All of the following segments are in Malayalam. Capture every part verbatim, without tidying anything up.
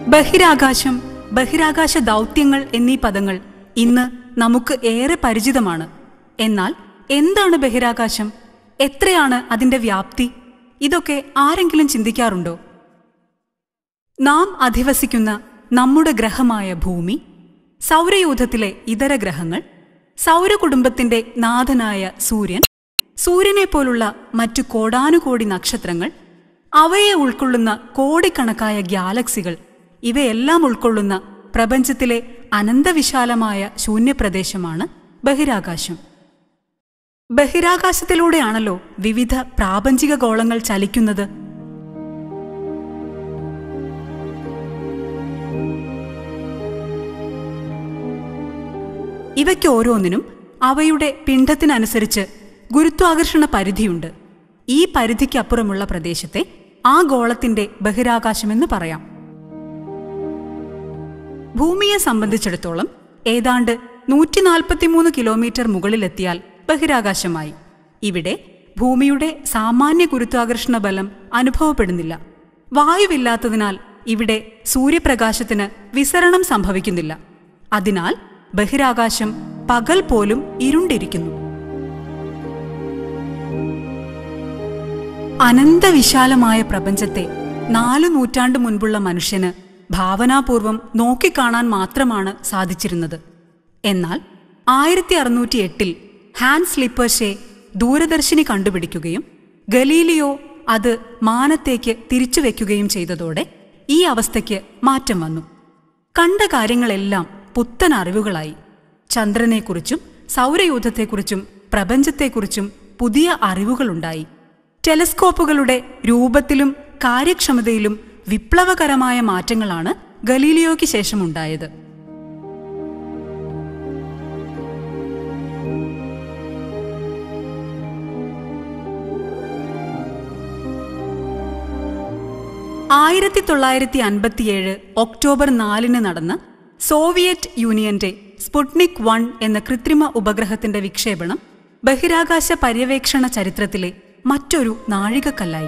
ബഹിരാകാശം, ബഹിരാകാശ ദൗത്യങ്ങൾ എന്നീ പദങ്ങൾ ഇന്ന് നമുക്ക് ഏറെ പരിചിതമാണ്. എന്നാൽ എന്താണ് ബഹിരാകാശം? എത്രയാണ് അതിൻ്റെ വ്യാപ്തി? ഇതൊക്കെ ആരെങ്കിലും ചിന്തിക്കാറുണ്ടോ? നാം അധിവസിക്കുന്ന നമ്മുടെ ഗ്രഹമായ ഭൂമി, സൗരയൂഥത്തിലെ ഇതര ഗ്രഹങ്ങൾ, സൗരകുടുംബത്തിന്റെ നാഥനായ സൂര്യൻ, സൂര്യനെ പോലുള്ള മറ്റു കോടാനുകോടി നക്ഷത്രങ്ങൾ, അവയെ ഉൾക്കൊള്ളുന്ന കോടിക്കണക്കായ ഗ്യാലക്സികൾ, ഇവയെല്ലാം ഉൾക്കൊള്ളുന്ന പ്രപഞ്ചത്തിലെ അനന്തവിശാലമായ ശൂന്യപ്രദേശമാണ് ബഹിരാകാശം. ബഹിരാകാശത്തിലൂടെയാണല്ലോ വിവിധ പ്രാപഞ്ചിക ഗോളങ്ങൾ ചലിക്കുന്നത്. ഇവയ്ക്കോരോന്നിനും അവയുടെ പിണ്ഡത്തിനനുസരിച്ച് ഗുരുത്വാകർഷണ പരിധിയുണ്ട്. ഈ പരിധിക്കപ്പുറമുള്ള പ്രദേശത്തെ ആ ഗോളത്തിന്റെ ബഹിരാകാശമെന്ന് പറയാം. ഭൂമിയെ സംബന്ധിച്ചിടത്തോളം ഏതാണ്ട് നൂറ്റി നാൽപ്പത്തിമൂന്ന് കിലോമീറ്റർ മുകളിലെത്തിയാൽ ബഹിരാകാശമായി. ഇവിടെ ഭൂമിയുടെ സാമാന്യ ഗുരുത്വാകർഷണ ബലം അനുഭവപ്പെടുന്നില്ല. വായുവില്ലാത്തതിനാൽ ഇവിടെ സൂര്യപ്രകാശത്തിന് വിസരണം സംഭവിക്കുന്നില്ല. അതിനാൽ ബഹിരാകാശം പകൽ പോലും ഇരുണ്ടിരിക്കുന്നു. അനന്തവിശാലമായ പ്രപഞ്ചത്തെ നാലു നൂറ്റാണ്ട് മുൻപുള്ള മനുഷ്യന് ഭാവനാപൂർവം നോക്കിക്കാണാൻ മാത്രമാണ് സാധിച്ചിരുന്നത്. എന്നാൽ ആയിരത്തി അറുന്നൂറ്റി എട്ടിൽ ഹാൻസ് ലിപ്പർഷെ ദൂരദർശിനി കണ്ടുപിടിക്കുകയും ഗലീലിയോ അത് മാനത്തേക്ക് തിരിച്ചുവെക്കുകയും ചെയ്തതോടെ ഈ അവസ്ഥയ്ക്ക് മാറ്റം വന്നു. കണ്ട കാര്യങ്ങളെല്ലാം പുത്തൻ അറിവുകളായി. ചന്ദ്രനെക്കുറിച്ചും സൗരയൂഥത്തെക്കുറിച്ചും പ്രപഞ്ചത്തെക്കുറിച്ചും പുതിയ അറിവുകളുണ്ടായി. ടെലസ്കോപ്പുകളുടെ രൂപത്തിലും കാര്യക്ഷമതയിലും വിപ്ലവകരമായ മാറ്റങ്ങളാണ് ഗലീലിയോയ്ക്ക് ശേഷമുണ്ടായത്. ആയിരത്തി തൊള്ളായിരത്തി അൻപത്തിയേഴ് ഒക്ടോബർ നാലിന് നടന്ന സോവിയറ്റ് യൂണിയന്റെ സ്പുട്നിക് വൺ എന്ന കൃത്രിമ ഉപഗ്രഹത്തിന്റെ വിക്ഷേപണം ബഹിരാകാശ പര്യവേക്ഷണ ചരിത്രത്തിലെ മറ്റൊരു നാഴികക്കല്ലായി.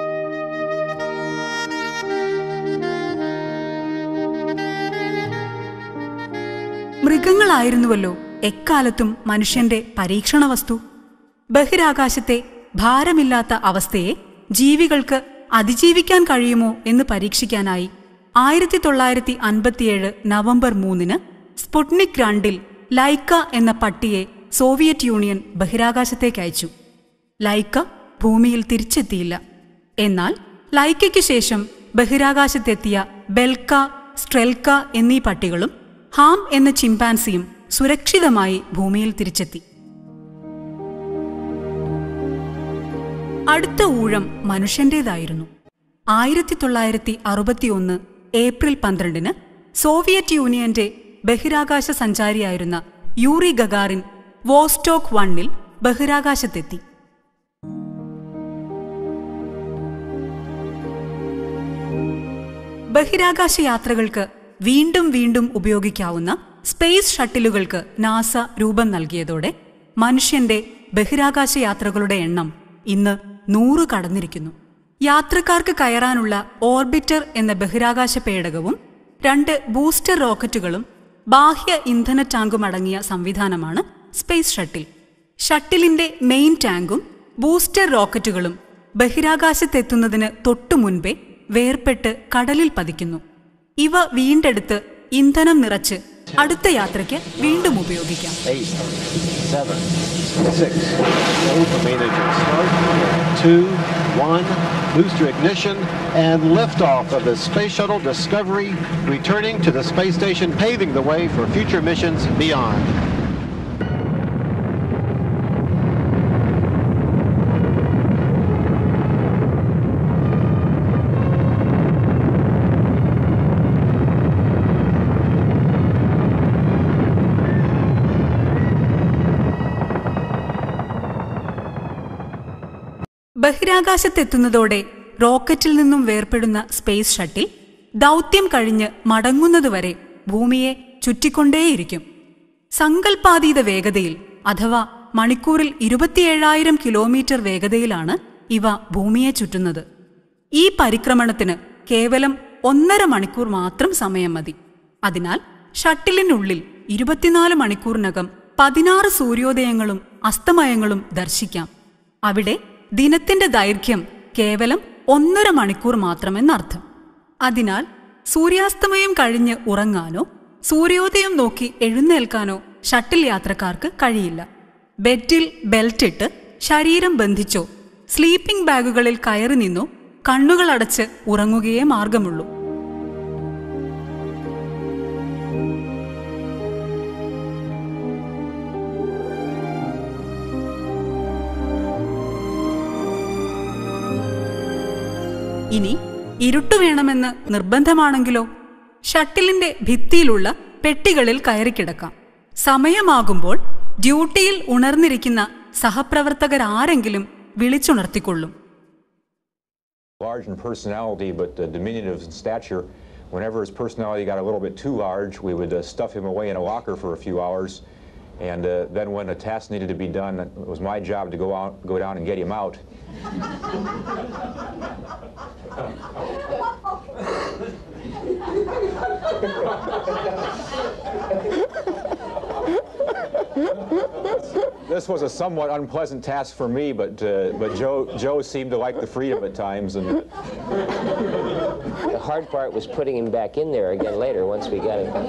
മൃഗങ്ങളായിരുന്നുവല്ലോ എക്കാലത്തും മനുഷ്യന്റെ പരീക്ഷണ വസ്തു. ബഹിരാകാശത്തെ ഭാരമില്ലാത്ത അവസ്ഥയെ ജീവികൾക്ക് അതിജീവിക്കാൻ കഴിയുമോ എന്ന് പരീക്ഷിക്കാനായി ആയിരത്തി തൊള്ളായിരത്തി അൻപത്തിയേഴ് നവംബർ മൂന്നിന് സ്പുട്നിക് രണ്ടിൽ ലൈക്ക എന്ന പട്ടിയെ സോവിയറ്റ് യൂണിയൻ ബഹിരാകാശത്തേക്ക് അയച്ചു. ലൈക്ക ഭൂമിയിൽ തിരിച്ചെത്തിയില്ല. എന്നാൽ ലൈക്കയ്ക്ക് ശേഷം ബഹിരാകാശത്തെത്തിയ ബെൽക്ക, സ്ട്രെൽക്ക എന്നീ പട്ടികളും ഹാം എന്ന ചിമ്പാൻസിയും സുരക്ഷിതമായി ഭൂമിയിൽ തിരിച്ചെത്തി. അടുത്ത ഊഴം മനുഷ്യന്റേതായിരുന്നു. ആയിരത്തി തൊള്ളായിരത്തി അറുപത്തി ഒന്ന് ഏപ്രിൽ പന്ത്രണ്ടിന് സോവിയറ്റ് യൂണിയന്റെ ബഹിരാകാശ സഞ്ചാരിയായിരുന്ന യൂറി ഗഗാറിൻ വോസ്റ്റോക്ക് വണ്ണിൽ ബഹിരാകാശത്തെത്തി. ബഹിരാകാശ യാത്രകൾക്ക് വീണ്ടും വീണ്ടും ഉപയോഗിക്കാവുന്ന സ്പേസ് ഷട്ടിലുകൾക്ക് നാസ രൂപം നൽകിയതോടെ മനുഷ്യന്റെ ബഹിരാകാശ യാത്രകളുടെ എണ്ണം ഇന്ന് നൂറ് കടന്നിരിക്കുന്നു. യാത്രക്കാർക്ക് കയറാനുള്ള ഓർബിറ്റർ എന്ന ബഹിരാകാശ പേടകവും രണ്ട് ബൂസ്റ്റർ റോക്കറ്റുകളും ബാഹ്യ ഇന്ധന ടാങ്കും അടങ്ങിയ സംവിധാനമാണ് സ്പേസ് ഷട്ടിൽ. ഷട്ടിലിന്റെ മെയിൻ ടാങ്കും ബൂസ്റ്റർ റോക്കറ്റുകളും ബഹിരാകാശത്തെത്തുന്നതിന് തൊട്ടു മുൻപേ വേർപെട്ട് കടലിൽ പതിക്കുന്നു. ഇവ വീണ്ടെടുത്ത് ഇന്ധനം നിറച്ച് അടുത്ത യാത്രയ്ക്ക് വീണ്ടും ഉപയോഗിക്കാം. Booster ignition and liftoff of the Space Shuttle Discovery, returning to the space station, paving the way for future missions beyond. ബഹിരാകാശത്തെത്തുന്നതോടെ റോക്കറ്റിൽ നിന്നും വേർപെടുന്ന സ്പേസ് ഷട്ടിൽ ദൗത്യം കഴിഞ്ഞ് മടങ്ങുന്നതുവരെ ഭൂമിയെ ചുറ്റിക്കൊണ്ടേയിരിക്കും. സങ്കൽപ്പാതീത വേഗതയിൽ അഥവാ മണിക്കൂറിൽ ഇരുപത്തിയേഴായിരം കിലോമീറ്റർ വേഗതയിലാണ് ഇവ ഭൂമിയെ ചുറ്റുന്നത്. ഈ പരിക്രമണത്തിന് കേവലം ഒന്നര മണിക്കൂർ മാത്രം സമയം മതി. അതിനാൽ ഷട്ടിലിനുള്ളിൽ ഇരുപത്തിനാല് മണിക്കൂറിനകം പതിനാറ് സൂര്യോദയങ്ങളും അസ്തമയങ്ങളും ദർശിക്കാം. അവിടെ ദിനത്തിന്റെ ദൈർഘ്യം കേവലം ഒന്നര മണിക്കൂർ മാത്രമെന്നർത്ഥം. അതിനാൽ സൂര്യാസ്തമയം കഴിഞ്ഞ് ഉറങ്ങാനോ സൂര്യോദയം നോക്കി എഴുന്നേൽക്കാനോ ഷട്ടിൽ യാത്രക്കാർക്ക് കഴിയില്ല. ബെഡിൽ ബെൽറ്റിട്ട് ശരീരം ബന്ധിച്ചോ സ്ലീപ്പിംഗ് ബാഗുകളിൽ കയറി നിന്നോ കണ്ണുകളടച്ച് ഉറങ്ങുകയേ മാർഗമുള്ളൂ. ഇനി ഇരുട്ടു വേണമെന്ന് നിർബന്ധമാണെങ്കിലോ ഷട്ടിലിന്റെ ഭിത്തിയിലുള്ള പെട്ടികളിൽ കയറിക്കിടക്കാം. സമയമാകുമ്പോൾ ഡ്യൂട്ടിയിൽ ഉണർന്നിരിക്കുന്ന സഹപ്രവർത്തകരാരെങ്കിലും വിളിച്ചുണർത്തിക്കൊള്ളും. Large in personality, but uh, diminutive in stature. Whenever his personality got a little bit too large, we would uh, stuff him away in a locker for a few hours, and uh, then when a task needed to be done, it was my job to go out, go down and get him out. This was a somewhat unpleasant task for me, but uh, but Joe Joe seemed to like the freedom at times. And the hard part was putting him back in there again later once we got him.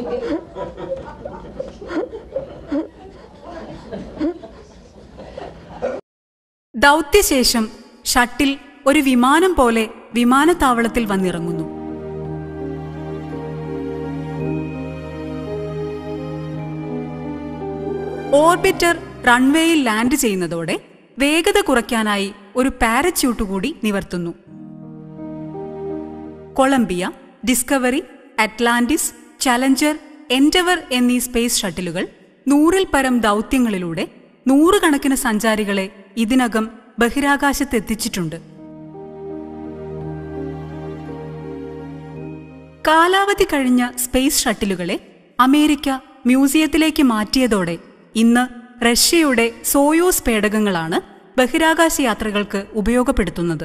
ദൗത്യശേഷം ഷട്ടിൽ ഒരു വിമാനം പോലെ വിമാനത്താവളത്തിൽ വന്നിറങ്ങുന്നു. ഓർബിറ്റർ റൺവേയിൽ ലാൻഡ് ചെയ്യുന്നതോടെ വേഗത കുറയ്ക്കാനായി ഒരു പാരച്യൂട്ട് കൂടി നിവർത്തുന്നു. Columbia, Discovery, Atlantis, Challenger, Endeavour എന്നീ സ്പേസ് ഷട്ടിലുകൾ നൂറിൽ പരം ദൗത്യങ്ങളിലൂടെ നൂറുകണക്കിന് സഞ്ചാരികളെ ഇതിനകം ബഹിരാകാശത്തെത്തിച്ചിട്ടുണ്ട്. കാലാവധി കഴിഞ്ഞ സ്പേസ് ഷട്ടിലുകളെ അമേരിക്ക മ്യൂസിയത്തിലേക്ക് മാറ്റിയതോടെ ഇന്ന് റഷ്യയുടെ സോയൂസ് പേടകങ്ങളാണ് ബഹിരാകാശ യാത്രകൾക്ക് ഉപയോഗപ്പെടുത്തുന്നത്.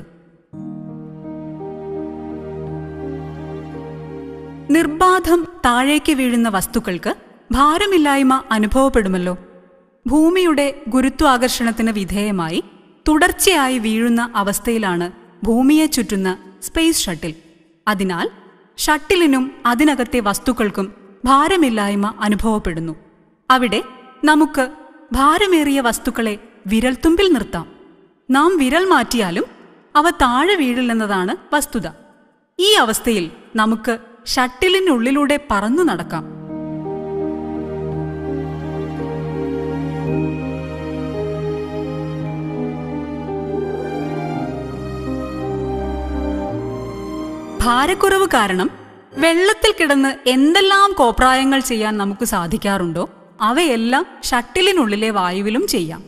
നിർബാധം താഴേക്ക് വീഴുന്ന വസ്തുക്കൾക്ക് ഭാരമില്ലായ്മ അനുഭവപ്പെടുമല്ലോ. ഭൂമിയുടെ ഗുരുത്വാകർഷണത്തിന് വിധേയമായി തുടർച്ചയായി വീഴുന്ന അവസ്ഥയിലാണ് ഭൂമിയെ ചുറ്റുന്ന സ്പേസ് ഷട്ടിൽ. അതിനാൽ ഷട്ടിലിനും അതിനകത്തെ വസ്തുക്കൾക്കും ഭാരമില്ലായ്മ അനുഭവപ്പെടുന്നു. അവിടെ നമുക്ക് ഭാരമേറിയ വസ്തുക്കളെ വിരൽത്തുമ്പിൽ നിർത്താം. നാം വിരൽ മാറ്റിയാലും അവ താഴെ വീഴില്ലെന്നതാണ് വസ്തുത. ഈ അവസ്ഥയിൽ നമുക്ക് ഷട്ടിലിനുള്ളിലൂടെ പറന്നു നടക്കാം. ഭാരക്കുറവ് കാരണം വെള്ളത്തിൽ കിടന്ന് എന്തെല്ലാം കോപ്രായങ്ങൾ ചെയ്യാൻ നമുക്ക് സാധിക്കാറുണ്ടോ അവയെല്ലാം ഷട്ടിലിനുള്ളിലെ വായുവിലും ചെയ്യാം.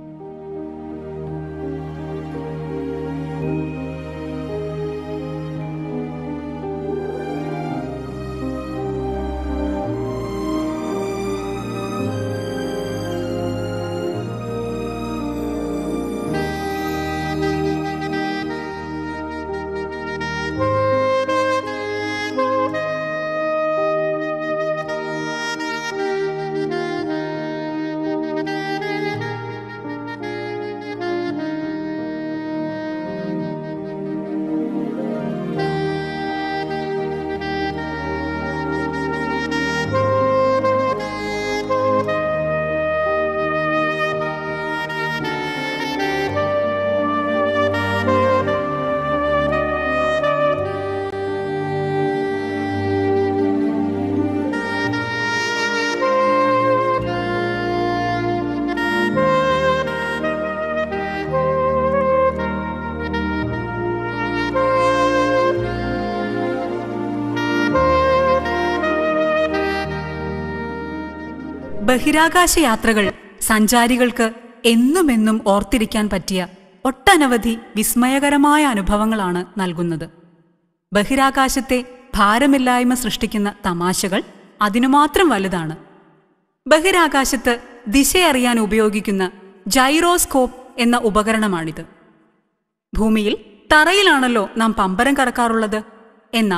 ബഹിരാകാശ യാത്രകൾ സഞ്ചാരികൾക്ക് എന്നുമെന്നും ഓർത്തിരിക്കാൻ പറ്റിയ ഒട്ടനവധി വിസ്മയകരമായ അനുഭവങ്ങളാണ് നൽകുന്നത്. ബഹിരാകാശത്തെ ഭാരമില്ലായ്മ സൃഷ്ടിക്കുന്ന തമാശകൾ അതിനുമാത്രം വലുതാണ്. ബഹിരാകാശത്ത് ദിശയറിയാൻ ഉപയോഗിക്കുന്ന ജൈറോസ്കോപ്പ് എന്ന ഉപകരണമാണിത്. ഭൂമിയിൽ തറയിലാണല്ലോ നാം പമ്പരം കറക്കാറുള്ളത്. എന്നാൽ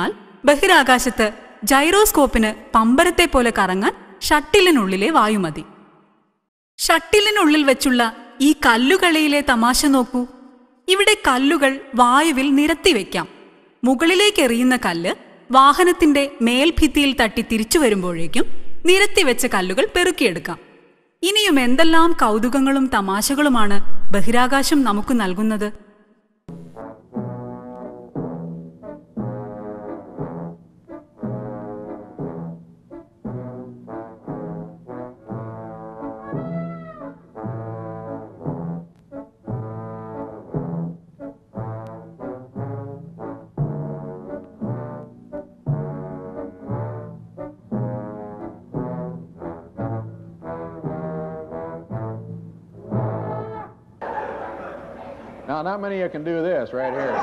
ബഹിരാകാശത്ത് ജൈറോസ്കോപ്പിന് പമ്പരത്തെ പോലെ കറങ്ങാൻ ഷട്ടിലിനുള്ളിലെ വായു മതി. ഷട്ടിലിനുള്ളിൽ വെച്ചുള്ള ഈ കല്ലുകളിയിലെ തമാശ നോക്കൂ. ഇവിടെ കല്ലുകൾ വായുവിൽ നിരത്തിവെക്കാം. മുകളിലേക്ക് എറിയുന്ന കല്ല് വാഹനത്തിന്റെ മേൽഭിത്തിയിൽ തട്ടി തിരിച്ചു വരുമ്പോഴേക്കും നിരത്തിവെച്ച കല്ലുകൾ പെറുക്കിയെടുക്കാം. ഇനിയും എന്തെല്ലാം കൗതുകങ്ങളും തമാശകളുമാണ് ബഹിരാകാശം നമുക്ക് നൽകുന്നത്. Now, not many of you can do this right here.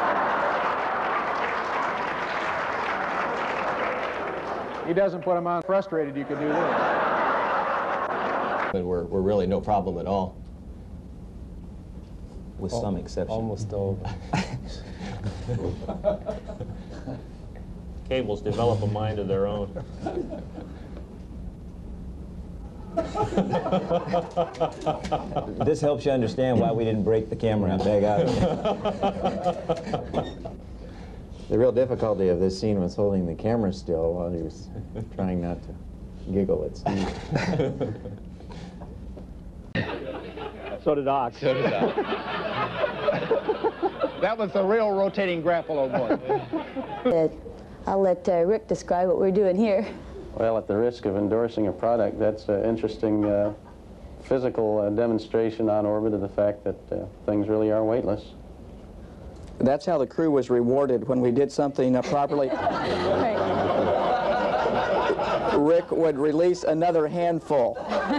He doesn't put them on frustrated, you could do this. But we're, we're really no problem at all. With Al- some exceptions. Almost all. Cables develop a mind of their own. This helps you understand why we didn't break the camera and bag out. The real difficulty of this scene was holding the camera still while he was trying not to giggle at Steve. So did I. So did I. That was the real rotating grapple, old boy. I'll let uh, Rick describe what we're doing here. Well, at the risk of endorsing a product, that's an interesting uh, physical uh, demonstration on orbit of the fact that uh, things really are weightless. That's how the crew was rewarded when we did something uh, properly. Right. Rick would release another handful.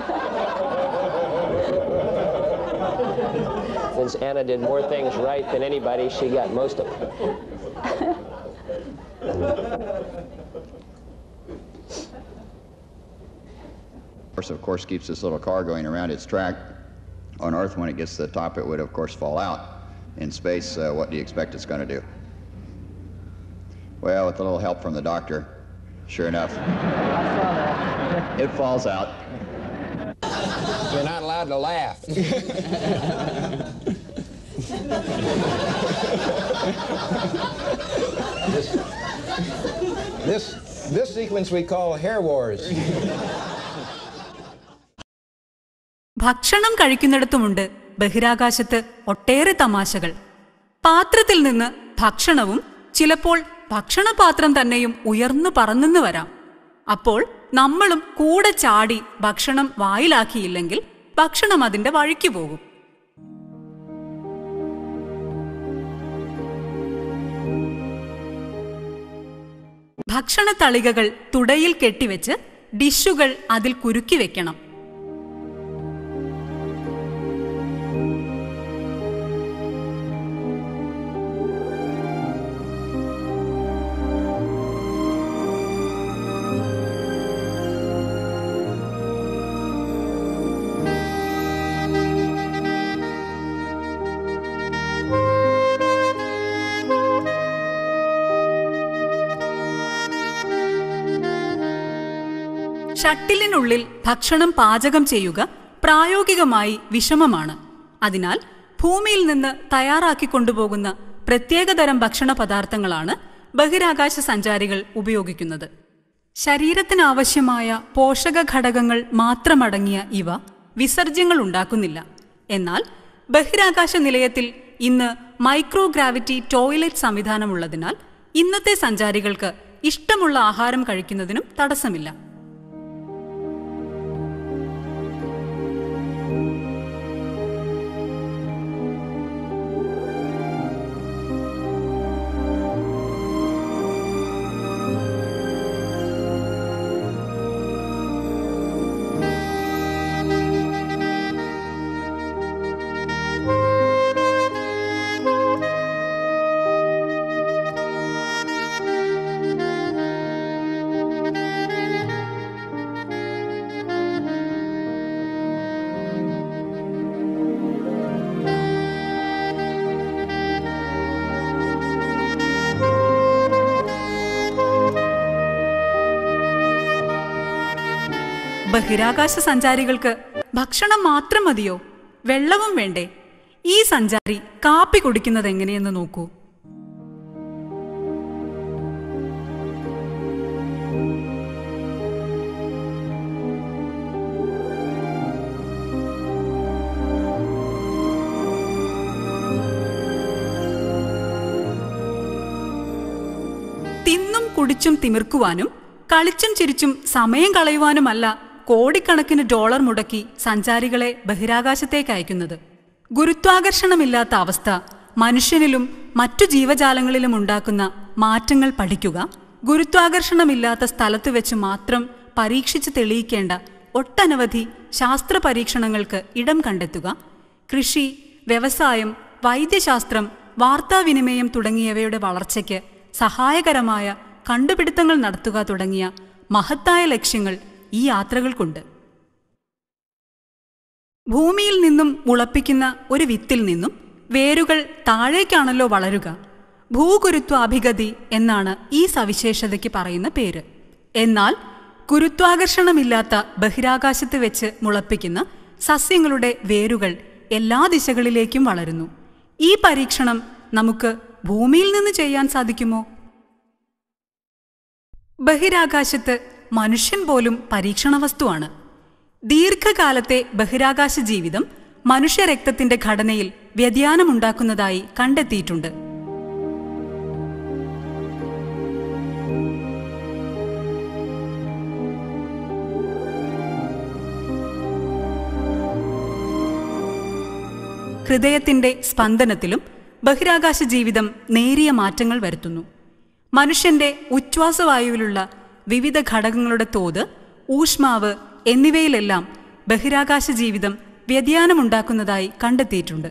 Since Anna did more things right than anybody, she got most of them. Of course, keeps this little car going around its track. On Earth, when it gets to the top, it would, of course, fall out. In space, uh, what do you expect it's going to do? Well, with a little help from the doctor, sure enough, it falls out. You're not allowed to laugh. this, this, this sequence we call Hair Wars. ഭക്ഷണം കഴിക്കുന്നിടത്തുമുണ്ട് ബഹിരാകാശത്ത് ഒട്ടേറെ തമാശകൾ. പാത്രത്തിൽ നിന്ന് ഭക്ഷണവും ചിലപ്പോൾ ഭക്ഷണപാത്രം തന്നെയും ഉയർന്നു പറന്നെന്ന് വരാം. അപ്പോൾ നമ്മളും കൂടെ ചാടി ഭക്ഷണം വായിലാക്കിയില്ലെങ്കിൽ ഭക്ഷണം അതിന്റെ വഴിക്ക് പോകും. ഭക്ഷണ തളികകൾ തുടയിൽ കെട്ടിവെച്ച് ഡിഷുകൾ അതിൽ കുരുക്കി വെക്കണം. ഷട്ടിലിനുള്ളിൽ ഭക്ഷണം പാചകം ചെയ്യുക പ്രായോഗികമായി വിഷമമാണ്. അതിനാൽ ഭൂമിയിൽ നിന്ന് തയ്യാറാക്കി കൊണ്ടുപോകുന്ന പ്രത്യേകതരം ഭക്ഷണ പദാർത്ഥങ്ങളാണ് ബഹിരാകാശ സഞ്ചാരികൾ ഉപയോഗിക്കുന്നത്. ശരീരത്തിനാവശ്യമായ പോഷക ഘടകങ്ങൾ മാത്രമടങ്ങിയ ഇവ വിസർജ്യങ്ങൾ ഉണ്ടാക്കുന്നില്ല. എന്നാൽ ബഹിരാകാശ നിലയത്തിൽ ഇന്ന് മൈക്രോഗ്രാവിറ്റി ടോയ്ലറ്റ് സംവിധാനമുള്ളതിനാൽ ഇന്നത്തെ സഞ്ചാരികൾക്ക് ഇഷ്ടമുള്ള ആഹാരം കഴിക്കുന്നതിനും തടസ്സമില്ല. ബഹിരാകാശ സഞ്ചാരികൾക്ക് ഭക്ഷണം മാത്രം മതിയോ? വെള്ളവും വേണ്ടേ? ഈ സഞ്ചാരി കാപ്പി കുടിക്കുന്നത് എങ്ങനെയെന്ന് നോക്കൂ. തിന്നും കുടിച്ചും തിമിർക്കുവാനും കളിച്ചും ചിരിച്ചും സമയം കളയുവാനുമല്ല കോടിക്കണക്കിന് ഡോളർ മുടക്കി സഞ്ചാരികളെ ബഹിരാകാശത്തേക്ക് അയക്കുന്നത്. ഗുരുത്വാകർഷണമില്ലാത്ത അവസ്ഥ മനുഷ്യനിലും മറ്റു ജീവജാലങ്ങളിലും ഉണ്ടാക്കുന്ന മാറ്റങ്ങൾ പഠിക്കുക, ഗുരുത്വാകർഷണമില്ലാത്ത സ്ഥലത്ത് വെച്ച് മാത്രം പരീക്ഷിച്ച് തെളിയിക്കേണ്ട ഒട്ടനവധി ശാസ്ത്ര പരീക്ഷണങ്ങൾക്ക് ഇടം കണ്ടെത്തുക, കൃഷി, വ്യവസായം, വൈദ്യശാസ്ത്രം, വാർത്താവിനിമയം തുടങ്ങിയവയുടെ വളർച്ചയ്ക്ക് സഹായകരമായ കണ്ടുപിടുത്തങ്ങൾ നടത്തുക തുടങ്ങിയ മഹത്തായ ലക്ഷ്യങ്ങൾ ഈ യാത്രകൾക്കുണ്ട്. ഭൂമിയിൽ നിന്നും മുളപ്പിക്കുന്ന ഒരു വിത്തിൽ നിന്നും വേരുകൾ താഴേക്കാണല്ലോ വളരുക. ഭൂഗുരുത്വാഭിഗതി എന്നാണ് ഈ സവിശേഷതയ്ക്ക് പറയുന്ന പേര്. എന്നാൽ ഗുരുത്വാകർഷണമില്ലാത്ത ബഹിരാകാശത്ത് വെച്ച് മുളപ്പിക്കുന്ന സസ്യങ്ങളുടെ വേരുകൾ എല്ലാ ദിശകളിലേക്കും വളരുന്നു. ഈ പരീക്ഷണം നമുക്ക് ഭൂമിയിൽ നിന്ന് ചെയ്യാൻ സാധിക്കുമോ? ബഹിരാകാശത്ത് മനുഷ്യൻ പോലും പരീക്ഷണ വസ്തുവാണ്. ദീർഘകാലത്തെ ബഹിരാകാശ ജീവിതം മനുഷ്യരക്തത്തിന്റെ ഘടനയിൽ വ്യതിയാനമുണ്ടാക്കുന്നതായി കണ്ടെത്തിയിട്ടുണ്ട്. ഹൃദയത്തിന്റെ സ്പന്ദനത്തിലും ബഹിരാകാശ ജീവിതം നേരിയ മാറ്റങ്ങൾ വരുത്തുന്നു. മനുഷ്യന്റെ ഉച്ഛ്വാസവായുവിലുള്ള വിവിധ ഘടകങ്ങളുടെ തോത്, ഊഷ്മാവ് എന്നിവയിലെല്ലാം ബഹിരാകാശ ജീവിതം വ്യതിയാനമുണ്ടാക്കുന്നതായി കണ്ടെത്തിയിട്ടുണ്ട്.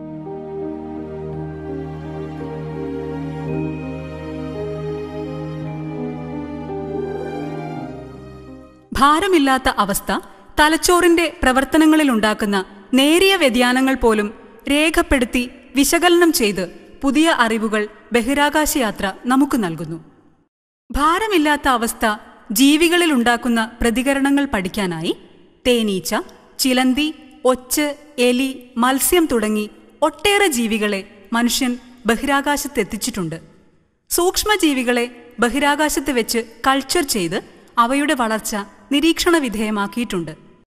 ഭാരമില്ലാത്ത അവസ്ഥ തലച്ചോറിന്റെ പ്രവർത്തനങ്ങളിലുണ്ടാക്കുന്ന നേരിയ വ്യതിയാനങ്ങൾ പോലും രേഖപ്പെടുത്തി വിശകലനം ചെയ്ത് പുതിയ അറിവുകൾ ബഹിരാകാശയാത്ര നമുക്ക് നൽകുന്നു. ഭാരമില്ലാത്ത അവസ്ഥ ജീവികളിൽ ഉണ്ടാക്കുന്ന പ്രതികരണങ്ങൾ പഠിക്കാനായി തേനീച്ച, ചിലന്തി, ഒച്ച്, എലി, മത്സ്യം തുടങ്ങി ഒട്ടേറെ ജീവികളെ മനുഷ്യൻ ബഹിരാകാശത്തെത്തിച്ചിട്ടുണ്ട്. സൂക്ഷ്മജീവികളെ ബഹിരാകാശത്ത് വെച്ച് കൾച്ചർ ചെയ്ത് അവയുടെ വളർച്ച നിരീക്ഷണ വിധേയമാക്കിയിട്ടുണ്ട്.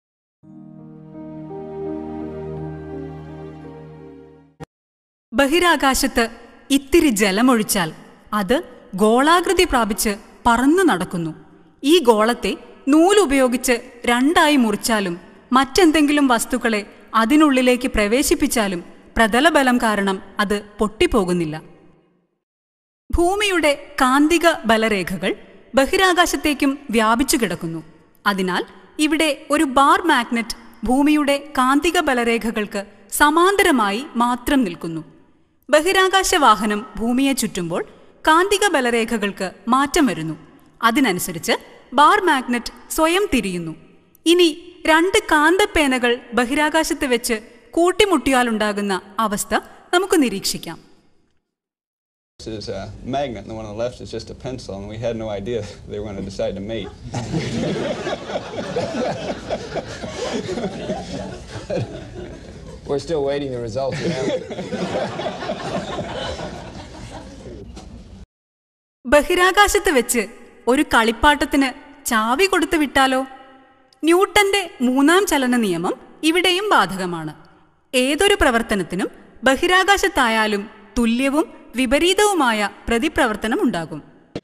ബഹിരാകാശത്ത് ഇത്തിരി ജലമൊഴിച്ചാൽ അത് ഗോളാകൃതി പ്രാപിച്ച് പറന്നു നടക്കുന്നു. ഈ ഗോളത്തെ നൂലുപയോഗിച്ച് രണ്ടായി മുറിച്ചാലും മറ്റെന്തെങ്കിലും വസ്തുക്കളെ അതിനുള്ളിലേക്ക് പ്രവേശിപ്പിച്ചാലും പ്രതലബലം കാരണം അത് പൊട്ടിപ്പോകുന്നില്ല. ഭൂമിയുടെ കാന്തിക ബലരേഖകൾ ബഹിരാകാശത്തേക്കും വ്യാപിച്ചു കിടക്കുന്നു. അതിനാൽ ഇവിടെ ഒരു ബാർ മാഗ്നറ്റ് ഭൂമിയുടെ കാന്തിക ബലരേഖകൾക്ക് സമാന്തരമായി മാത്രം നിൽക്കുന്നു. ബഹിരാകാശ വാഹനം ഭൂമിയെ ചുറ്റുമ്പോൾ കാന്തിക ബലരേഖകൾക്ക് മാറ്റം വരുന്നു. അതിനനുസരിച്ച് ബാർ മാഗ്നറ്റ് സ്വയം തിരിയുന്നു. ഇനി രണ്ട് കാന്തപ്പേനകൾ ബഹിരാകാശത്ത് വെച്ച് കൂട്ടിമുട്ടിയാലുണ്ടാകുന്ന അവസ്ഥ നമുക്ക് നിരീക്ഷിക്കാം. This is a magnet, and the one on the left is just a pencil, and we had no idea they were going to decide to mate. We're still waiting the results. ബഹിരാകാശത്ത് വെച്ച് ഒരു കളിപ്പാട്ടത്തിന് ചാവി കൊടുത്തു വിട്ടാലോ? ന്യൂട്ടന്റെ മൂന്നാം ചലന നിയമം ഇവിടെയും ബാധകമാണ്. ഏതൊരു പ്രവർത്തനത്തിനും ബഹിരാകാശത്തായാലും തുല്യവും വിപരീതവുമായ പ്രതിപ്രവർത്തനം ഉണ്ടാകും.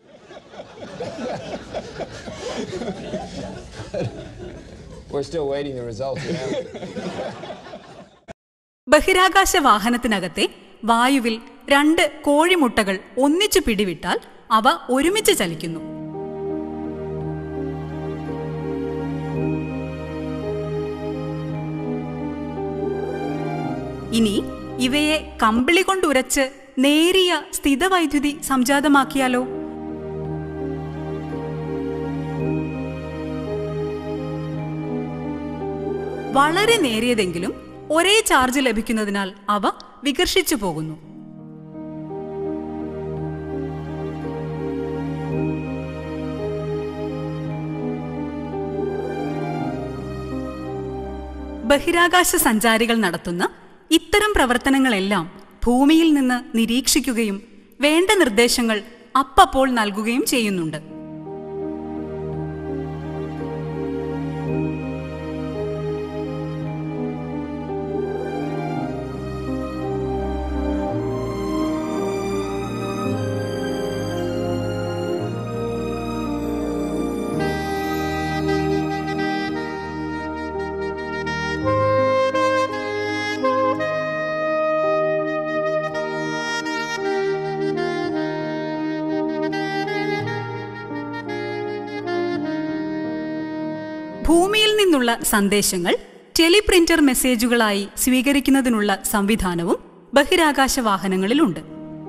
We're still waiting the results. ബഹിരാകാശ വാഹനത്തിനകത്തെ വായുവിൽ രണ്ട് കോഴിമുട്ടകൾ ഒന്നിച്ചു പിടിവിട്ടാൽ അവ ഒരുമിച്ച് ചലിക്കുന്നു. ഇനി ഇവയെ കമ്പിളി കൊണ്ടുരച്ച് നേരിയ സ്ഥിതവൈദ്യുതി സംജാതമാക്കിയാലോ? വളരെ നേരിയതെങ്കിലും ഒരേ ചാർജ് ലഭിക്കുന്നതിനാൽ അവ വികർഷിച്ചു പോകുന്നു. ബഹിരാകാശ സഞ്ചാരികൾ നടത്തുന്ന ഇത്തരം പ്രവർത്തനങ്ങളെല്ലാം ഭൂമിയിൽ നിന്ന് നിരീക്ഷിക്കുകയും വേണ്ട നിർദ്ദേശങ്ങൾ അപ്പപ്പോൾ നൽകുകയും ചെയ്യുന്നുണ്ട്. ഭൂമിയിൽ നിന്നുള്ള സന്ദേശങ്ങൾ ടെലിപ്രിന്റർ മെസ്സേജുകളായി സ്വീകരിക്കുന്നതിനുള്ള സംവിധാനവും ബഹിരാകാശ വാഹനങ്ങളിലുണ്ട്.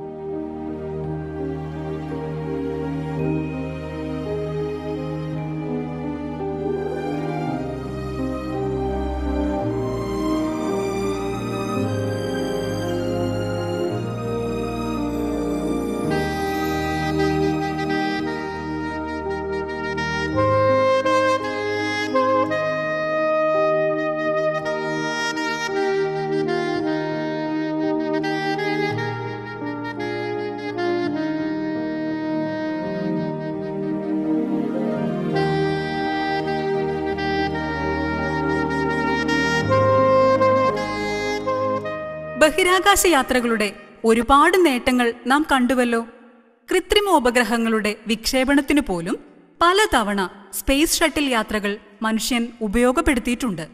ബഹിരാകാശ യാത്രകളുടെ ഒരുപാട് നേട്ടങ്ങൾ നാം കണ്ടുവല്ലോ. കൃത്രിമോപഗ്രഹങ്ങളുടെ വിക്ഷേപണത്തിനു പോലും പലതവണ സ്പേസ് ഷട്ടിൽ യാത്രകൾ മനുഷ്യൻ ഉപയോഗപ്പെടുത്തിയിട്ടുണ്ട്.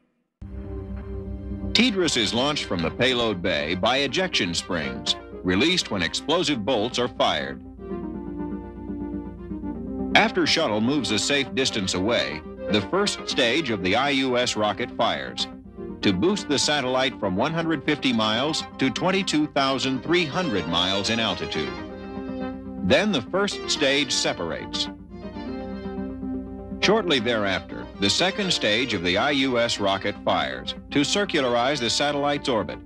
TDRS is launched from the payload bay by ejection springs, released when explosive bolts are fired. After shuttle moves a safe distance away, the first stage of the I U S rocket fires to boost the satellite from one hundred fifty miles to twenty-two thousand three hundred miles in altitude. Then the first stage separates. Shortly thereafter, the second stage of the I U S rocket fires to circularize the satellite's orbit.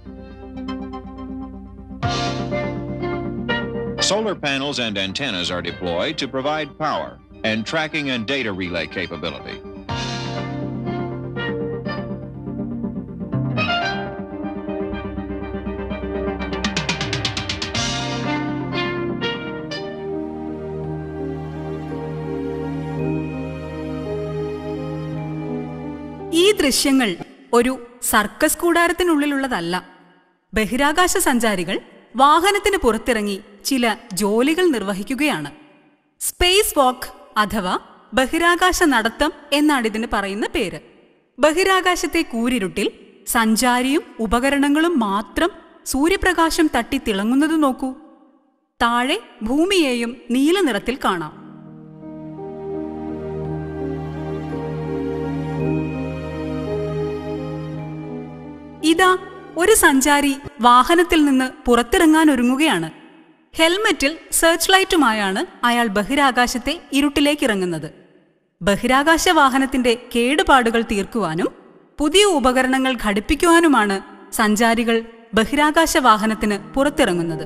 Solar panels and antennas are deployed to provide power and tracking and data relay capability. ഈ ദൃശ്യങ്ങൾ ഒരു സർക്കസ് കൂടാരത്തിനുള്ളിലുള്ളതല്ല. ബഹിരാകാശ സഞ്ചാരികൾ വാഹനത്തിന് പുറത്തിറങ്ങി ചില ജോലികൾ നിർവഹിക്കുകയാണ്. സ്പേസ് വാക്ക് അഥവാ ബഹിരാകാശ നടത്തം എന്നാണ് ഇതിന് പറയുന്ന പേര്. ബഹിരാകാശത്തെ കൂരിരുട്ടിൽ സഞ്ചാരിയും ഉപകരണങ്ങളും മാത്രം സൂര്യപ്രകാശം തട്ടി തിളങ്ങുന്നത് നോക്കൂ. താഴെ ഭൂമിയെയും നീല നിറത്തിൽ കാണാം. ഇതാ ഒരു സഞ്ചാരി വാഹനത്തിൽ നിന്ന് പുറത്തിറങ്ങാൻ ഒരുങ്ങുകയാണ്. ഹെൽമറ്റിൽ സെർച്ച് ലൈറ്റുമായാണ് അയാൾ ബഹിരാകാശത്തെ ഇരുട്ടിലേക്ക് ഇറങ്ങുന്നത്. ബഹിരാകാശ വാഹനത്തിന്റെ കേടുപാടുകൾ തീർക്കുവാനും പുതിയ ഉപകരണങ്ങൾ ഘടിപ്പിക്കുവാനുമാണ് സഞ്ചാരികൾ ബഹിരാകാശ വാഹനത്തിന് പുറത്തിറങ്ങുന്നത്.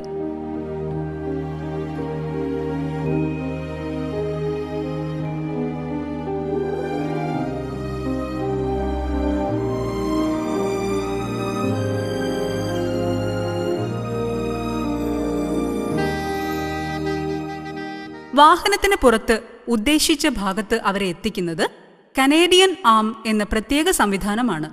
വാഹനത്തിന് പുറത്ത് ഉദ്ദേശിച്ച ഭാഗത്ത് അവരെ എത്തിക്കുന്നത് കനേഡിയൻ ആം എന്ന പ്രത്യേക സംവിധാനമാണ്.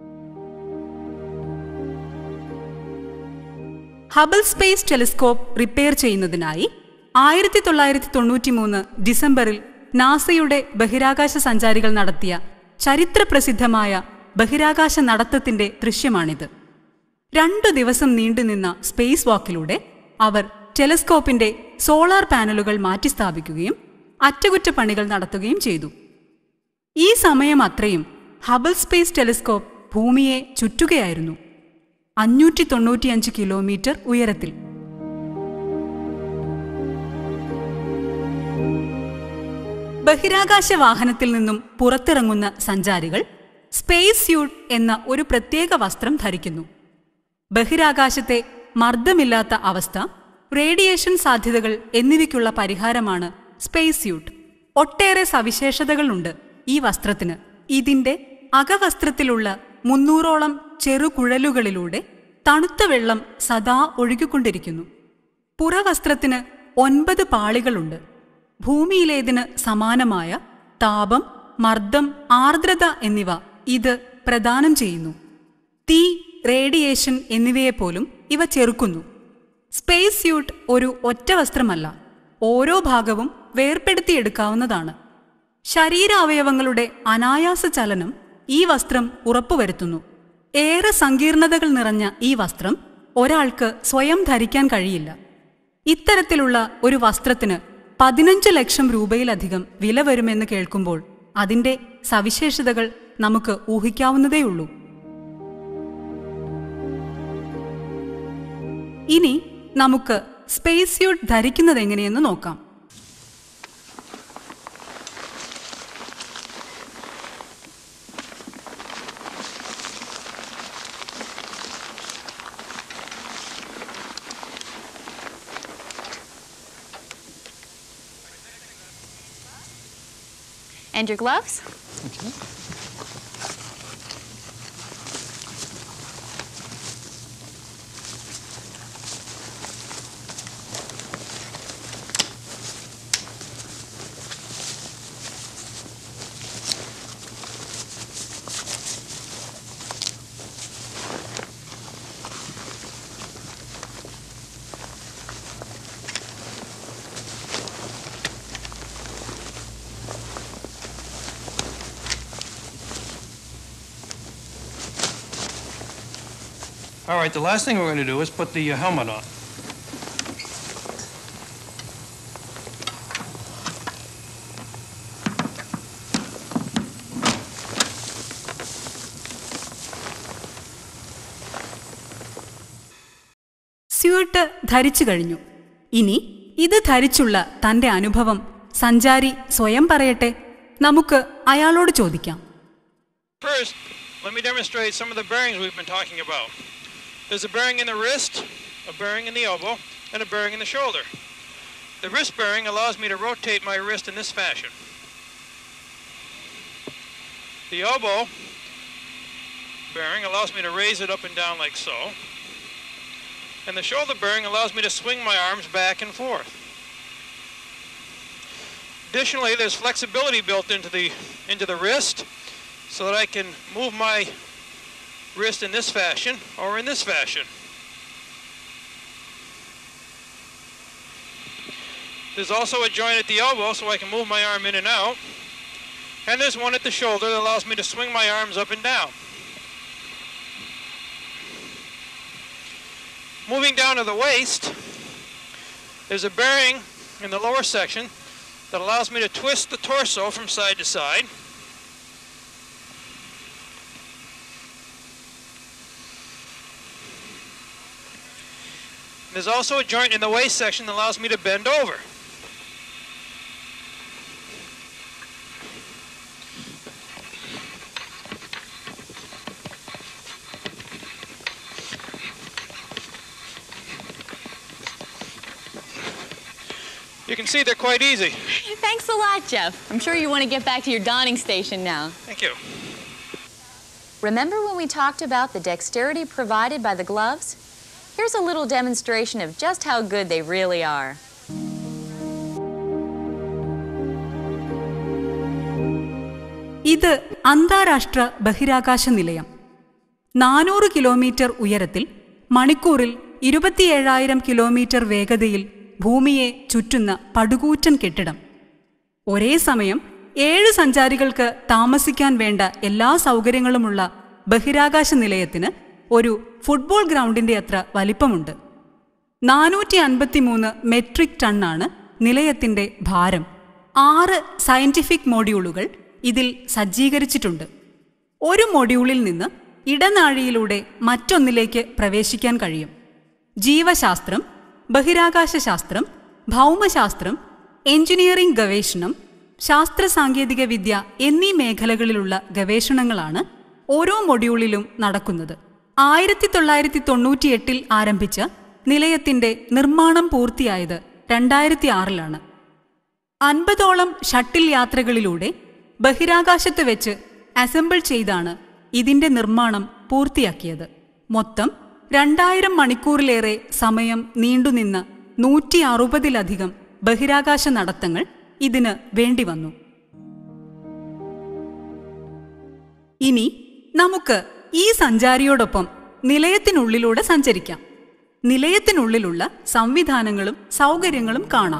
ഹബിൾ സ്പേസ് ടെലിസ്കോപ്പ് റിപ്പയർ ചെയ്യുന്നതിനായി ആയിരത്തി തൊള്ളായിരത്തി തൊണ്ണൂറ്റി മൂന്ന് ഡിസംബറിൽ നാസയുടെ ബഹിരാകാശ സഞ്ചാരികൾ നടത്തിയ ചരിത്രപ്രസിദ്ധമായ ബഹിരാകാശ നടത്തത്തിന്റെ ദൃശ്യമാണിത്. രണ്ടു ദിവസം നീണ്ടുനിന്ന സ്പേസ് വാക്കിലൂടെ അവർ ടെലിസ്കോപ്പിന്റെ സോളാർ പാനലുകൾ മാറ്റിസ്ഥാപിക്കുകയും അറ്റകുറ്റപ്പണികൾ നടത്തുകയും ചെയ്തു. ഈ സമയം അത്രയും ഹബിൾ സ്പേസ് ടെലിസ്കോപ്പ് ഭൂമിയെ ചുറ്റുകയായിരുന്നു, അഞ്ഞൂറ്റി തൊണ്ണൂറ്റിയഞ്ച് കിലോമീറ്റർ ഉയരത്തിൽ. ബഹിരാകാശ വാഹനത്തിൽ നിന്നും പുറത്തിറങ്ങുന്ന സഞ്ചാരികൾ സ്പേസ് സ്യൂട്ട് എന്ന ഒരു പ്രത്യേക വസ്ത്രം ധരിക്കുന്നു. ബഹിരാകാശത്തെ മർദ്ദമില്ലാത്ത അവസ്ഥ, റേഡിയേഷൻ സാധ്യതകൾ എന്നിവയ്ക്കുള്ള പരിഹാരമാണ് സ്പേസ് സ്യൂട്ട്. ഒട്ടേറെ സവിശേഷതകളുണ്ട് ഈ വസ്ത്രത്തിന്. ഇതിന്റെ അകവസ്ത്രത്തിലുള്ള മുന്നൂറോളം ചെറുകുഴലുകളിലൂടെ തണുത്ത വെള്ളം സദാ ഒഴുകിക്കൊണ്ടിരിക്കുന്നു. പുറവസ്ത്രത്തിന് ഒൻപത് പാളികളുണ്ട്. ഭൂമിയിലേതിന് സമാനമായ താപം, മർദ്ദം, ആർദ്രത എന്നിവ ഇത് പ്രദാനം ചെയ്യുന്നു. തീ, റേഡിയേഷൻ എന്നിവയെപ്പോലും ഇവ ചെറുക്കുന്നു. സ്പേസ് സ്യൂട്ട് ഒരു ഒറ്റ വസ്ത്രമല്ല, ഓരോ ഭാഗവും വേർപെടുത്തിയെടുക്കാവുന്നതാണ്. ശരീരാവയവങ്ങളുടെ അനായാസ ചലനം ഈ വസ്ത്രം ഉറപ്പുവരുത്തുന്നു. ഏറെ സങ്കീർണതകൾ നിറഞ്ഞ ഈ വസ്ത്രം ഒരാൾക്ക് സ്വയം ധരിക്കാൻ കഴിയില്ല. ഇത്തരത്തിലുള്ള ഒരു വസ്ത്രത്തിന് പതിനഞ്ച് ലക്ഷം രൂപയിലധികം വില വരുമെന്ന് കേൾക്കുമ്പോൾ അതിൻ്റെ സവിശേഷതകൾ നമുക്ക് ഊഹിക്കാവുന്നതേയുള്ളൂ. ഇനി നമുക്ക് സ്പേസ് സ്യൂട്ട് ധരിക്കുന്നതെങ്ങനെയെന്ന് നോക്കാം. And your gloves? Okay. All right, the last thing we're going to do is put the uh, helmet on. Suit ധരിച്ചു കഴിഞ്ഞു. ഇനി ഇത് ധരിച്ചുള്ള തന്റെ അനുഭവം സഞ്ചാരി സ്വയം പറയട്ടെ. നമുക്ക് അയാളോട് ചോദിക്കാം. First, let me demonstrate some of the bearings we've been talking about. There's a bearing in the wrist, a bearing in the elbow, and a bearing in the shoulder. The wrist bearing allows me to rotate my wrist in this fashion. The elbow bearing allows me to raise it up and down like so. And the shoulder bearing allows me to swing my arms back and forth. Additionally, there's flexibility built into the, into the wrist so that I can move my wrist in this fashion or in this fashion. There's also a joint at the elbow so I can move my arm in and out. And there's one at the shoulder that allows me to swing my arms up and down. Moving down to the waist, there's a bearing in the lower section that allows me to twist the torso from side to side. There's also a joint in the waist section that allows me to bend over. You can see they're quite easy. Thanks a lot, Jeff. I'm sure you want to get back to your donning station now. Thank you. Remember when we talked about the dexterity provided by the gloves? Here's a little demonstration of just how good they really are. ഇത് അന്താരാഷ്ട്ര ബഹിരാകാശ നിലയം. നാനൂറ് കിലോമീറ്റർ ഉയരത്തിൽ മണിക്കൂറിൽ ഇരുപത്തിയേഴായിരം കിലോമീറ്റർ വേഗതയിൽ ഭൂമിയെ ചുറ്റുന്ന പടുകൂറ്റൻ കെട്ടിടം. ഒരേ സമയം ഏഴ് സഞ്ചാരികൾക്ക് താമസിക്കാൻ വേണ്ട എല്ലാ സൗകര്യങ്ങളുമുള്ള ബഹിരാകാശ നിലയത്തിന് ഒരു ഫുട്ബോൾ ഗ്രൗണ്ടിന്റെ അത്ര വലിപ്പമുണ്ട്. നാനൂറ്റി അൻപത്തിമൂന്ന് മെട്രിക് ടണ്ണാണ് നിലയത്തിന്റെ ഭാരം. ആറ് സയന്റിഫിക് മോഡ്യൂളുകൾ ഇതിൽ സജ്ജീകരിച്ചിട്ടുണ്ട്. ഒരു മോഡ്യൂളിൽ നിന്ന് ഇടനാഴിയിലൂടെ മറ്റൊന്നിലേക്ക് പ്രവേശിക്കാൻ കഴിയും. ജീവശാസ്ത്രം, ബഹിരാകാശശാസ്ത്രം, ഭൗമശാസ്ത്രം, എഞ്ചിനീയറിംഗ് ഗവേഷണം, ശാസ്ത്ര സാങ്കേതിക വിദ്യ എന്നീ മേഖലകളിലുള്ള ഗവേഷണങ്ങളാണ് ഓരോ മൊഡ്യൂളിലും നടക്കുന്നത്. ആയിരത്തി തൊള്ളായിരത്തി തൊണ്ണൂറ്റിയെട്ടിൽ ആരംഭിച്ച നിലയത്തിന്റെ നിർമ്മാണം പൂർത്തിയായത് രണ്ടായിരത്തി ആറിലാണ്. അൻപതോളം ഷട്ടിൽ യാത്രകളിലൂടെ ബഹിരാകാശത്ത് വെച്ച് അസംബിൾ ചെയ്താണ് ഇതിന്റെ നിർമ്മാണം പൂർത്തിയാക്കിയത്. മൊത്തം രണ്ടായിരം മണിക്കൂറിലേറെ സമയം നീണ്ടുനിന്ന നൂറ്റി അറുപതിലധികം ബഹിരാകാശ നടത്തങ്ങൾ ഇതിന് വേണ്ടിവന്നു. ഇനി നമുക്ക് ഈ സഞ്ചാരിയോടൊപ്പം നിലയത്തിനുള്ളിലൂടെ സഞ്ചരിക്കാം. നിലയത്തിനുള്ളിലുള്ള സംവിധാനങ്ങളും സൗകര്യങ്ങളും കാണാം.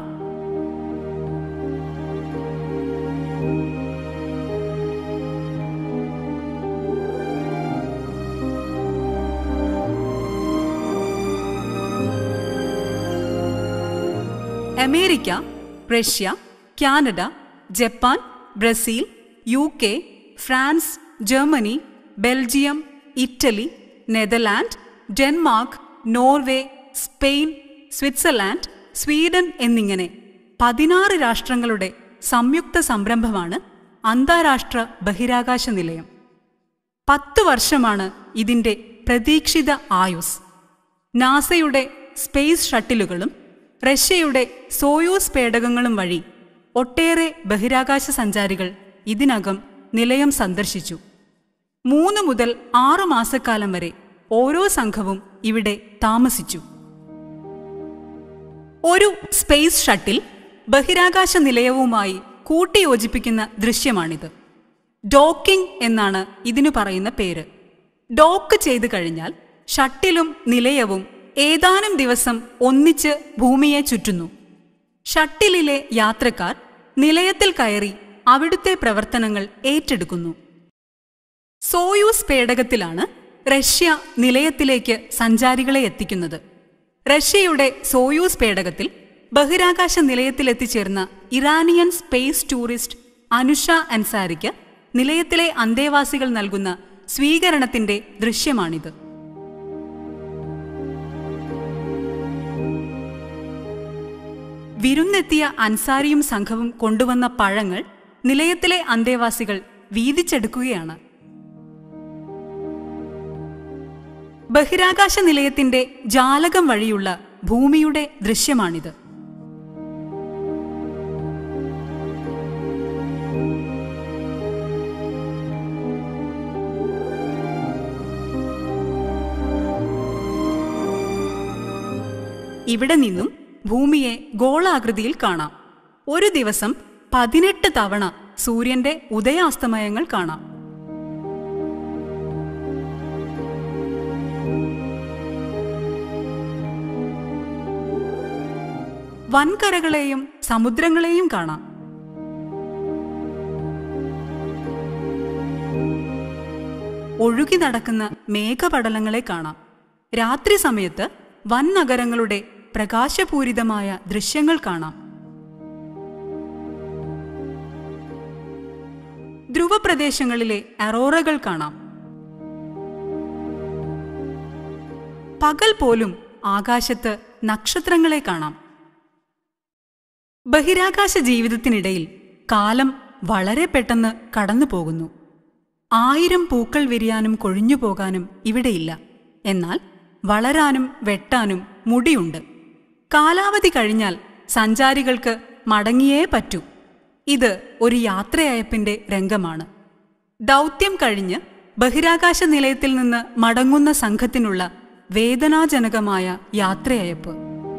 America, Russia, Canada, Japan, Brazil, U K, France, Germany, Belgium, Italy, Netherland, Denmark, Norway, Spain, Switzerland, Sweden എന്നിങ്ങനെ പതിനാറ് രാഷ്ട്രങ്ങളുടെ സംയുക്ത സംരംഭമാണ് അന്താരാഷ്ട്ര ബഹിരാകാശ നിലയം. പത്ത് വർഷമാണ് ഇതിൻ്റെ പ്രതീക്ഷിത ആയുസ്. നാസയുടെ സ്പേസ് ഷട്ടിലുകളും റഷ്യയുടെ സോയൂസ് പേടകങ്ങളും വഴി ഒട്ടേറെ ബഹിരാകാശ സഞ്ചാരികൾ ഇതിനകം നിലയം സന്ദർശിച്ചു. മൂന്ന് മുതൽ ആറു മാസക്കാലം വരെ ഓരോ സംഘവും ഇവിടെ താമസിച്ചു. ഒരു സ്പേസ് ഷട്ടിൽ ബഹിരാകാശ നിലയവുമായി കൂട്ടിയോജിപ്പിക്കുന്ന ദൃശ്യമാണിത്. ഡോക്കിംഗ് എന്നാണ് ഇതിനു പറയുന്ന പേര്. ഡോക്ക് ചെയ്തു കഴിഞ്ഞാൽ ഷട്ടിലും നിലയവും ഏതാനും ദിവസം ഒന്നിച്ച് ഭൂമിയെ ചുറ്റുന്നു. ഷട്ടിലിലെ യാത്രക്കാർ നിലയത്തിൽ കയറി അവിടുത്തെ പ്രവർത്തനങ്ങൾ ഏറ്റെടുക്കുന്നു. സോയൂസ് പേടകത്തിലാണ് റഷ്യ നിലയത്തിലേക്ക് സഞ്ചാരികളെ എത്തിക്കുന്നത്. റഷ്യയുടെ സോയൂസ് പേടകത്തിൽ ബഹിരാകാശ നിലയത്തിലെത്തിച്ചേർന്ന ഇറാനിയൻ സ്പേസ് ടൂറിസ്റ്റ് അനുഷ അൻസാരിക്ക് നിലയത്തിലെ അന്തേവാസികൾ നൽകുന്ന സ്വീകരണത്തിന്റെ ദൃശ്യമാണിത്. വിരുന്നെത്തിയ അൻസാരിയും സംഘവും കൊണ്ടുവന്ന പഴങ്ങൾ നിലയത്തിലെ അന്തേവാസികൾ വീതിച്ചെടുക്കുകയാണ്. ബഹിരാകാശ നിലയത്തിന്റെ ജാലകം വഴിയുള്ള ഭൂമിയുടെ ദൃശ്യമാണിത്. ഇവിടെ നിന്നും ഭൂമിയെ ഗോളാകൃതിയിൽ കാണാം. ഒരു ദിവസം പതിനെട്ട് തവണ സൂര്യന്റെ ഉദയാസ്തമയങ്ങൾ കാണാം. വൻകരകളെയും സമുദ്രങ്ങളെയും കാണാം. ഒഴുകി നടക്കുന്ന മേഘപടലങ്ങളെ കാണാം. രാത്രി സമയത്ത് വൻ നഗരങ്ങളുടെ പ്രകാശപൂരിതമായ ദൃശ്യങ്ങൾ കാണാം. ധ്രുവപ്രദേശങ്ങളിലെ അറോറകൾ കാണാം. പകൽ പോലും ആകാശത്ത് നക്ഷത്രങ്ങളെ കാണാം. ബഹിരാകാശ ജീവിതത്തിനിടയിൽ കാലം വളരെ പെട്ടെന്ന് കടന്നു പോകുന്നു. ആയിരം പൂക്കൾ വിരിയാനും കൊഴിഞ്ഞു പോകാനും ഇവിടെയില്ല. എന്നാൽ വളരാനും വെട്ടാനും മുടിയുണ്ട്. കാലാവധി കഴിഞ്ഞാൽ സഞ്ചാരികൾക്ക് മടങ്ങിയേ പറ്റൂ. ഇത് ഒരു യാത്രയയപ്പിന്റെ രംഗമാണ്. ദൗത്യം കഴിഞ്ഞ് ബഹിരാകാശ നിലയത്തിൽ നിന്ന് മടങ്ങുന്ന സംഘത്തിനുള്ള വേദനാജനകമായ യാത്രയയപ്പ്.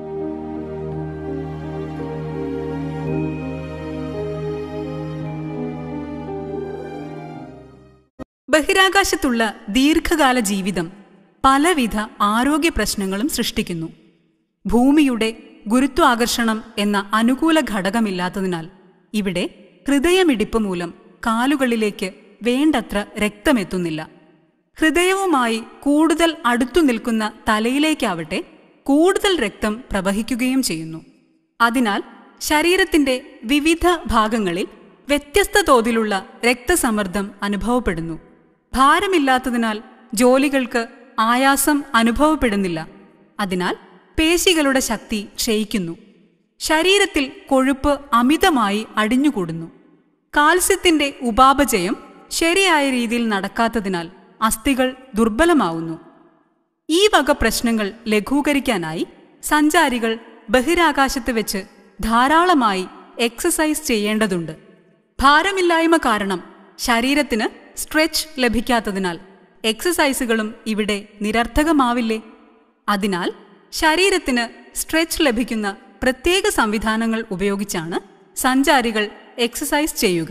ബഹിരാകാശത്തുള്ള ദീർഘകാല ജീവിതം പലവിധ ആരോഗ്യ പ്രശ്നങ്ങളും സൃഷ്ടിക്കുന്നു. ഭൂമിയുടെ ഗുരുത്വാകർഷണം എന്ന അനുകൂല ഘടകമില്ലാത്തതിനാൽ ഇവിടെ ഹൃദയമിടിപ്പ് മൂലം കാലുകളിലേക്ക് വേണ്ടത്ര രക്തമെത്തുന്നില്ല. ഹൃദയവുമായി കൂടുതൽ അടുത്തു നിൽക്കുന്ന തലയിലേക്കാവട്ടെ കൂടുതൽ രക്തം പ്രവഹിക്കുകയും ചെയ്യുന്നു. അതിനാൽ ശരീരത്തിന്റെ വിവിധ ഭാഗങ്ങളിൽ വ്യത്യസ്ത തോതിലുള്ള രക്തസമ്മർദ്ദം അനുഭവപ്പെടുന്നു. ഭാരമില്ലാത്തതിനാൽ ജോലികൾക്ക് ആയാസം അനുഭവപ്പെടുന്നില്ല. അതിനാൽ പേശികളുടെ ശക്തി ക്ഷയിക്കുന്നു. ശരീരത്തിൽ കൊഴുപ്പ് അമിതമായി അടിഞ്ഞുകൂടുന്നു. കാൽസ്യത്തിന്റെ ഉപാപചയം ശരിയായ രീതിയിൽ നടക്കാത്തതിനാൽ അസ്ഥികൾ ദുർബലമാവുന്നു. ഈ വക പ്രശ്നങ്ങൾ ലഘൂകരിക്കാനായി സഞ്ചാരികൾ ബഹിരാകാശത്ത് വെച്ച് ധാരാളമായി എക്സസൈസ് ചെയ്യേണ്ടതുണ്ട്. ഭാരമില്ലായ്മ കാരണം ശരീരത്തിന് സ്ട്രെച്ച് ലഭിക്കാത്തതിനാൽ എക്സസൈസുകളും ഇവിടെ നിരർത്ഥകമാവില്ലേ? അതിനാൽ ശരീരത്തിന് സ്ട്രെച്ച് ലഭിക്കുന്ന പ്രത്യേക സംവിധാനങ്ങൾ ഉപയോഗിച്ചാണ് സഞ്ചാരികൾ എക്സസൈസ് ചെയ്യുക.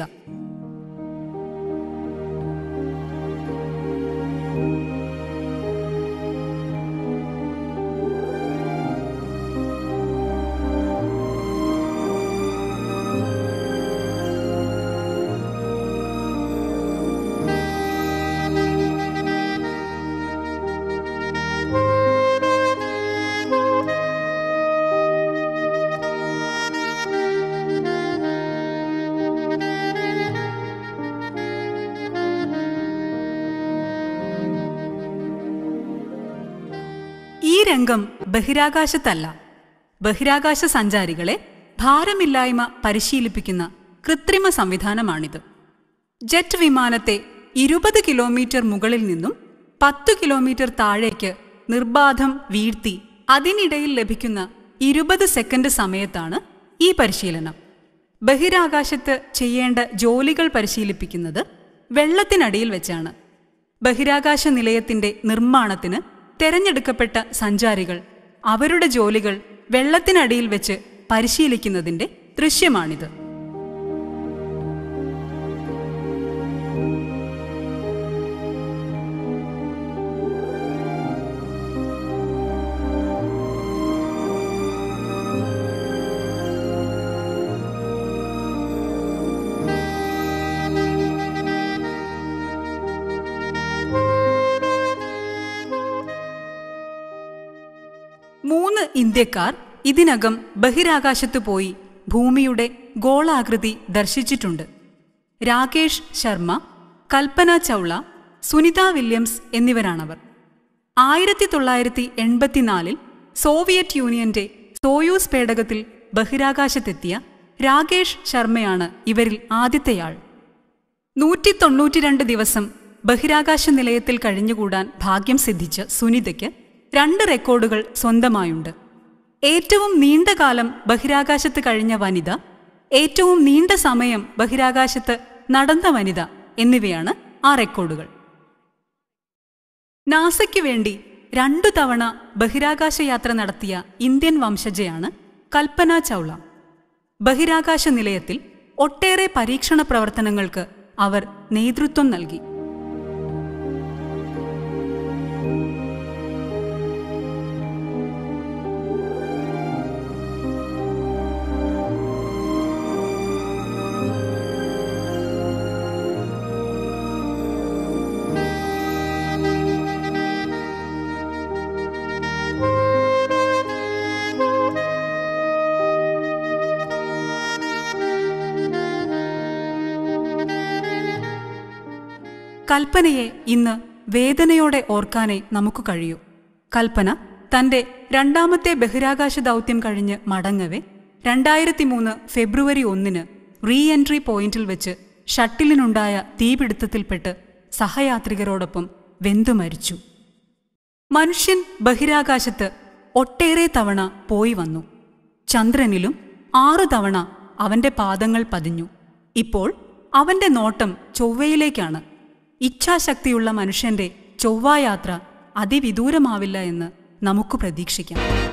ഈ രംഗം ബഹിരാകാശത്തല്ല, ബഹിരാകാശ സഞ്ചാരികളെ ഭാരമില്ലായ്മ പരിശീലിപ്പിക്കുന്ന കൃത്രിമ സംവിധാനമാണിത്. ജെറ്റ് വിമാനത്തെ ഇരുപത് കിലോമീറ്റർ മുകളിൽ നിന്നും പത്ത് കിലോമീറ്റർ താഴേക്ക് നിർബാധം വീഴ്ത്തി അതിനിടയിൽ ലഭിക്കുന്ന ഇരുപത് സെക്കൻഡ് സമയത്താണ് ഈ പരിശീലനം. ബഹിരാകാശത്ത് ചെയ്യേണ്ട ജോലികൾ പരിശീലിപ്പിക്കുന്നത് വെള്ളത്തിനടിയിൽ വെച്ചാണ്. ബഹിരാകാശ നിലയത്തിന്റെ നിർമ്മാണത്തിന് തെരഞ്ഞെടുക്കപ്പെട്ട സഞ്ചാരികൾ അവരുടെ ജോലികൾ വെള്ളത്തിനടിയിൽ വെച്ച് പരിശീലിക്കുന്നതിന്റെ ദൃശ്യമാണിത്. മൂന്ന് ഇന്ത്യക്കാർ ഇതിനകം ബഹിരാകാശത്ത് പോയി ഭൂമിയുടെ ഗോളാകൃതി ദർശിച്ചിട്ടുണ്ട്. രാകേഷ് ശർമ്മ, കൽപ്പന ചൗള, സുനിത വില്യംസ് എന്നിവരാണവർ. ആയിരത്തി തൊള്ളായിരത്തി എൺപത്തിനാലിൽ സോവിയറ്റ് യൂണിയന്റെ സോയൂസ് പേടകത്തിൽ ബഹിരാകാശത്തെത്തിയ രാകേഷ് ശർമ്മയാണ് ഇവരിൽ ആദ്യത്തെയാൾ. നൂറ്റി തൊണ്ണൂറ്റിരണ്ട് ദിവസം ബഹിരാകാശ നിലയത്തിൽ കഴിഞ്ഞുകൂടാൻ ഭാഗ്യം സിദ്ധിച്ച സുനിതയ്ക്ക് രണ്ട് റെക്കോർഡുകൾ സ്വന്തമായുണ്ട്. ഏറ്റവും നീണ്ട കാലം ബഹിരാകാശത്ത് കഴിഞ്ഞ വനിത, ഏറ്റവും നീണ്ട സമയം ബഹിരാകാശത്ത് നടന്ന വനിത എന്നിവയാണ് ആ റെക്കോർഡുകൾ. നാസയ്ക്ക് വേണ്ടി രണ്ടു തവണ ബഹിരാകാശ യാത്ര നടത്തിയ ഇന്ത്യൻ വംശജയാണ് കൽപ്പന ചൗള. ബഹിരാകാശ നിലയത്തിൽ ഒട്ടേറെ പരീക്ഷണ പ്രവർത്തനങ്ങൾക്ക് അവർ നേതൃത്വം നൽകി. കൽപ്പനയെ ഇന്ന് വേദനയോടെ ഓർക്കാനേ നമുക്ക് കഴിയൂ. കൽപ്പന തന്റെ രണ്ടാമത്തെ ബഹിരാകാശ ദൗത്യം കഴിഞ്ഞ് മടങ്ങവേ രണ്ടായിരത്തി മൂന്ന് ഫെബ്രുവരി ഒന്നിന് റീ എൻട്രി പോയിന്റിൽ വെച്ച് ഷട്ടിലിനുണ്ടായ തീപിടുത്തത്തിൽപ്പെട്ട് സഹയാത്രികരോടൊപ്പം വെന്തു മരിച്ചു. മനുഷ്യൻ ബഹിരാകാശത്ത് ഒട്ടേറെ തവണ പോയി വന്നു. ചന്ദ്രനിലും ആറു തവണ അവന്റെ പാദങ്ങൾ പതിഞ്ഞു. ഇപ്പോൾ അവന്റെ നോട്ടം ചൊവ്വയിലേക്കാണ്. ഇച്ഛാശക്തിയുള്ള മനുഷ്യന്റെ ചൊവ്വായാത്ര അതിവിദൂരമാവില്ല എന്ന് നമുക്ക് പ്രതീക്ഷിക്കാം.